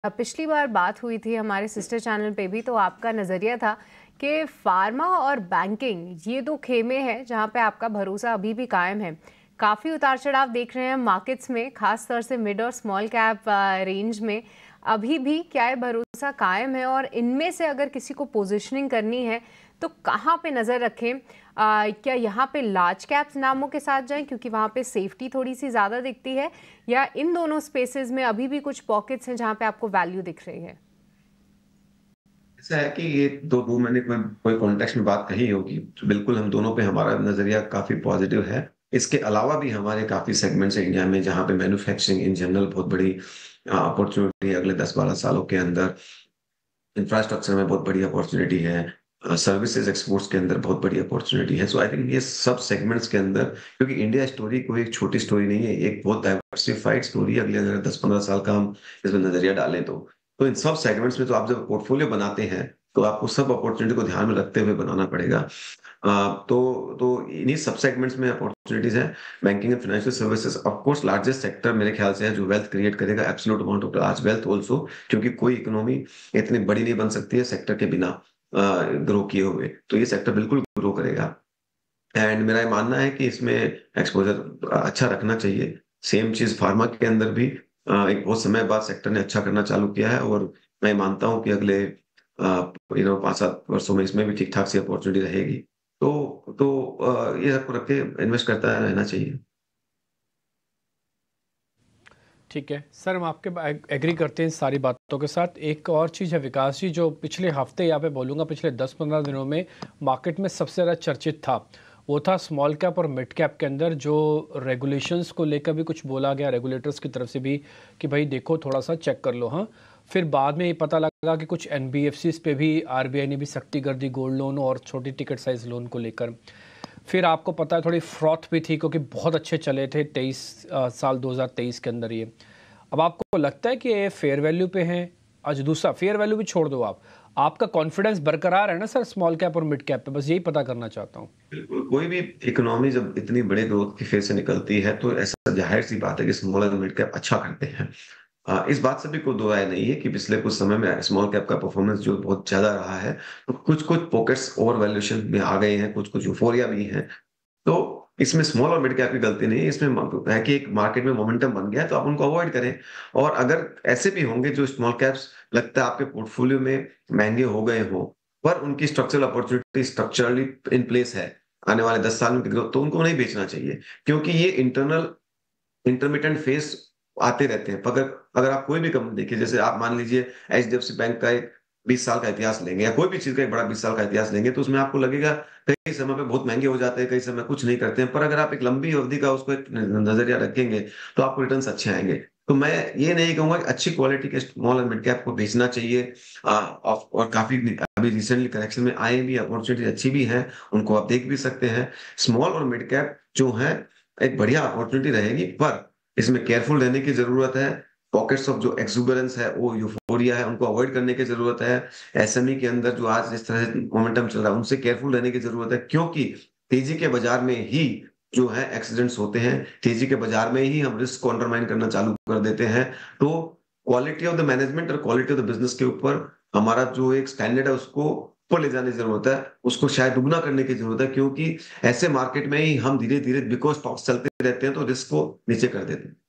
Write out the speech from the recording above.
पिछली बार बात हुई थी हमारे सिस्टर चैनल पे भी, तो आपका नज़रिया था कि फार्मा और बैंकिंग ये दो खेमे हैं जहां पे आपका भरोसा अभी भी कायम है। काफ़ी उतार चढ़ाव देख रहे हैं मार्केट्स में, खास तौर से मिड और स्मॉल कैप रेंज में। अभी भी क्या ये भरोसा कायम है, और इनमें से अगर किसी को पोजीशनिंग करनी है तो कहाँ पे नज़र रखें? क्या यहाँ पे लार्ज कैप्स नामों के साथ जाएं क्योंकि वहाँ पे सेफ्टी थोड़ी सी ज़्यादा दिखती है, या इन दोनों स्पेसेस में अभी भी कुछ पॉकेट्स हैं जहाँ पे आपको वैल्यू दिख रही है? ऐसा है कि ये दो मैंने कोई कॉन्टेक्स्ट में बात कही होगी, तो बिल्कुल हम दोनों पे हमारा नज़रिया काफ़ी पॉज़िटिव है। इसके अलावा भी हमारे काफ़ी सेगमेंट्स हैं इंडिया में, जहाँ पे मैन्युफैक्चरिंग इन जनरल बहुत बड़ी अपॉर्च्युनिटी है अगले 10-12 सालों के अंदर। इंफ्रास्ट्रक्चर में बहुत बड़ी अपॉर्च्युनिटी है। सर्विसेज एक्सपोर्ट्स के अंदर बहुत बड़ी अपॉर्च्युनिटी है। सो आई थिंक ये सब सेगमेंट्स के अंदर, क्योंकि इंडिया स्टोरी कोई एक छोटी स्टोरी नहीं है, एक बहुत डाइवर्सिफाइड स्टोरी है। अगले अगर 10-15 साल का हम इसमें नज़रिया डालें तो इन सब सेगमेंट्स में तो आप जब पोर्टफोलियो बनाते हैं, तो आपको सब अपॉर्च्युनिटी को ध्यान में रखते हुए बनाना पड़ेगा। तो इन्हीं सब सेगमेंट्स में अपॉर्च्युनिटीज हैं। Banking and financial services of course largest sector मेरे ख्याल से है, जो वेल्थ क्रिएट करेगा, absolute amount of large wealth also, क्योंकि कोई इकोनॉमी इतनी बड़ी नहीं बन सकती है सेक्टर के बिना ग्रो किए हुए। तो ये सेक्टर बिल्कुल ग्रो करेगा। एंड मेरा ये मानना है कि इसमें एक्सपोजर अच्छा रखना चाहिए। सेम चीज फार्मा के अंदर भी एक बहुत समय बाद सेक्टर ने अच्छा करना चालू किया है, और मैं मानता हूं कि अगले 5-7 वर्षों में इसमें भी ठीक ठाक सी अपॉर्चुनिटी रहेगी। ये सबको रख के इन्वेस्ट करता रहना चाहिए। ठीक है सर, हम आपके एग्री करते हैं सारी बातों के साथ। एक और चीज़ है विकास जी, जो पिछले हफ्ते यहाँ पे बोलूँगा पिछले 10-15 दिनों में मार्केट में सबसे ज़्यादा चर्चित था, वो था स्मॉल कैप और मिड कैप के अंदर जो रेगुलेशंस को लेकर भी कुछ बोला गया रेगुलेटर्स की तरफ से भी कि भाई देखो थोड़ा सा चेक कर लो। हाँ, फिर बाद में ये पता लगा कि कुछ एनबीएफसीज पे भी आरबीआई ने भी सख्ती कर दी गोल्ड लोन और छोटी टिकट साइज लोन को लेकर। फिर आपको पता है थोड़ी फ्रॉथ भी थी क्योंकि बहुत अच्छे चले थे 2023 के अंदर ये। अब आपको लगता है कि ये फेयर वैल्यू पे हैं? आज दूसरा फेयर वैल्यू भी छोड़ दो, आप आपका कॉन्फिडेंस बरकरार है ना सर स्मॉल कैप और मिड कैप पे? बस यही पता करना चाहता हूँ। बिल्कुल, कोई भी इकोनॉमी जब इतनी बड़े ग्रोथ की फेज से निकलती है, तो ऐसा जाहिर सी बात है कि स्मॉल एंड मिड कैप अच्छा करते हैं। इस बात से भी कोई दो राय नहीं है कि पिछले कुछ समय में स्मॉल कैप का परफॉर्मेंस जो बहुत ज्यादा रहा है, तो कुछ कुछ पॉकेट्स ओवर वैल्यूएशन में आ गए हैं, कुछ कुछ यूफोरिया भी है। तो इसमें स्मॉल और मिड कैप की गलती नहीं है, इसमें है कि एक मार्केट में मोमेंटम बन गया है, तो आप उनको अवॉइड करें। और अगर ऐसे भी होंगे जो स्मॉल कैप्स लगता है आपके पोर्टफोलियो में महंगे हो गए हो, पर उनकी structural opportunity structurally in place है, आने वाले 10 साल में ग्रोथ, तो उनको नहीं बेचना चाहिए। क्योंकि ये इंटरनल इंटरमिटेंट फेज आते रहते हैं। अगर अगर आप कोई भी कंपनी देखिए, जैसे आप मान लीजिए एचडीएफसी बैंक का एक 20 साल का इतिहास लेंगे, या कोई भी चीज का एक बड़ा 20 साल का इतिहास लेंगे, तो उसमें आपको लगेगा कई समय पे बहुत महंगे हो जाते हैं, कई समय कुछ नहीं करते हैं। पर अगर आप एक लंबी अवधि का उसको एक नजरिया रखेंगे, तो आपको रिटर्न अच्छे आएंगे। तो मैं ये नहीं कहूंगा कि अच्छी क्वालिटी के स्मॉल एंड मिड कैप को बेचना चाहिए। और काफी अभी रिसेंटली करेक्शन में आए भी, अपॉर्चुनिटी अच्छी भी है, उनको आप देख भी सकते हैं। स्मॉल और मिड कैप जो है एक बढ़िया अपॉर्चुनिटी रहेगी, पर इसमें केयरफुल रहने की जरूरत है। पॉकेट्स ऑफ जो एक्सुबरेंस है, वो यूफोरिया है, उनको अवॉइड करने की जरूरत है। एसएमई के अंदर जो आज जिस तरह से मोमेंटम चल रहा है, उनसे केयरफुल रहने की जरूरत है, क्योंकि तेजी के बाजार में ही जो है एक्सीडेंट्स होते हैं, तेजी के बाजार में ही हम रिस्क को अंडरमाइन करना चालू कर देते हैं। तो क्वालिटी ऑफ द मैनेजमेंट और क्वालिटी ऑफ द बिजनेस के ऊपर हमारा जो एक स्टैंडर्ड है, उसको ऊपर ले जाने की जरूरत है, उसको शायद दुगना करने की जरूरत है। क्योंकि ऐसे मार्केट में ही हम धीरे धीरे, बिकॉज स्टॉक्स चलते रहते हैं, तो रिस्क को नीचे कर देते हैं।